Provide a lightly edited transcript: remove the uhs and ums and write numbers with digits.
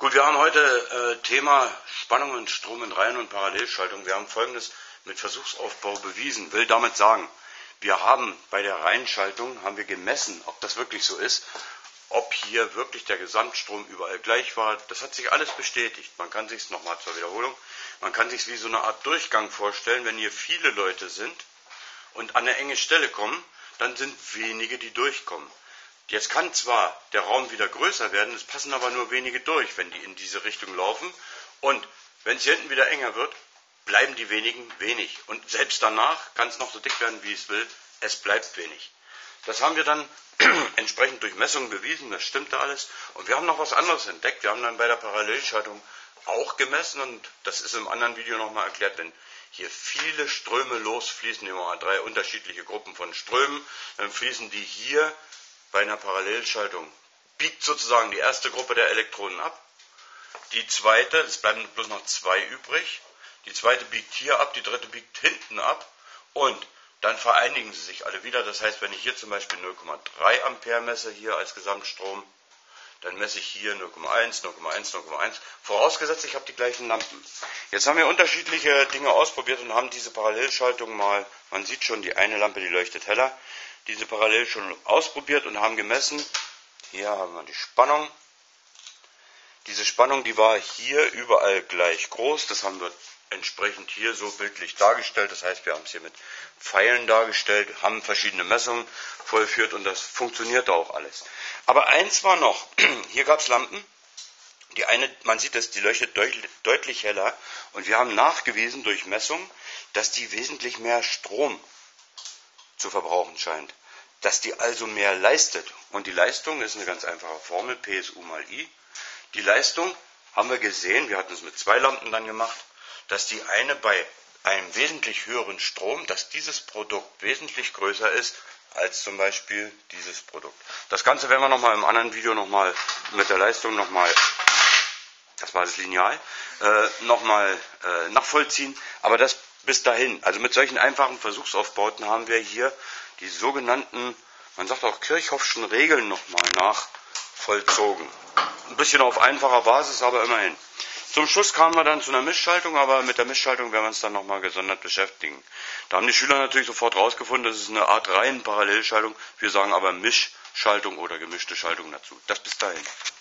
Gut, wir haben heute Thema Spannung und Strom in Reihen- und Parallelschaltung. Wir haben Folgendes mit Versuchsaufbau bewiesen. Will damit sagen, wir haben bei der Reihenschaltung gemessen, ob das wirklich so ist, ob hier wirklich der Gesamtstrom überall gleich war. Das hat sich alles bestätigt. Man kann sich es nochmal zur Wiederholung, man kann sich es wie so eine Art Durchgang vorstellen. Wenn hier viele Leute sind und an eine enge Stelle kommen, dann sind wenige, die durchkommen. Jetzt kann zwar der Raum wieder größer werden, es passen aber nur wenige durch, wenn die in diese Richtung laufen. Und wenn es hier hinten wieder enger wird, bleiben die wenigen wenig. Und selbst danach kann es noch so dick werden, wie es will, es bleibt wenig. Das haben wir dann entsprechend durch Messungen bewiesen, das stimmte alles. Und wir haben noch was anderes entdeckt. Wir haben dann bei der Parallelschaltung auch gemessen und das ist im anderen Video nochmal erklärt, wenn hier viele Ströme losfließen, nehmen wir mal 3 unterschiedliche Gruppen von Strömen, dann fließen die hier bei einer Parallelschaltung, biegt sozusagen die erste Gruppe der Elektronen ab, die zweite, es bleiben bloß noch 2 übrig, die zweite biegt hier ab, die dritte biegt hinten ab und dann vereinigen sie sich alle wieder. Das heißt, wenn ich hier zum Beispiel 0,3 Ampere messe, hier als Gesamtstrom, dann messe ich hier 0,1, 0,1, 0,1, vorausgesetzt, ich habe die gleichen Lampen. Jetzt haben wir unterschiedliche Dinge ausprobiert und haben diese Parallelschaltung mal, man sieht schon, die eine Lampe, die leuchtet heller, diese Parallelschaltung ausprobiert und haben gemessen. Hier haben wir die Spannung. Diese Spannung, die war hier überall gleich groß. Das haben wir entsprechend hier so bildlich dargestellt. Das heißt, wir haben es hier mit Pfeilen dargestellt, haben verschiedene Messungen vollführt und das funktioniert auch alles. Aber eins war noch, hier gab es Lampen. Die eine, man sieht das, die leuchtet deutlich heller und wir haben nachgewiesen durch Messungen, dass die wesentlich mehr Strom zu verbrauchen scheint, dass die also mehr leistet. Und die Leistung ist eine ganz einfache Formel, PSU mal I. Die Leistung haben wir gesehen, wir hatten es mit 2 Lampen dann gemacht, dass die eine bei einem wesentlich höheren Strom, dass dieses Produkt wesentlich größer ist als zum Beispiel dieses Produkt. Das Ganze werden wir nochmal im anderen Video nochmal mit der Leistung nochmal, das war das Lineal, nochmal nachvollziehen, aber das bis dahin. Also mit solchen einfachen Versuchsaufbauten haben wir hier die sogenannten, man sagt auch Kirchhoffschen Regeln nochmal nachvollzogen. Ein bisschen auf einfacher Basis, aber immerhin. Zum Schluss kamen wir dann zu einer Mischschaltung, aber mit der Mischschaltung werden wir uns dann nochmal gesondert beschäftigen. Da haben die Schüler natürlich sofort rausgefunden, das ist eine Art rein Parallelschaltung. Wir sagen aber Mischschaltung oder gemischte Schaltung dazu. Das bis dahin.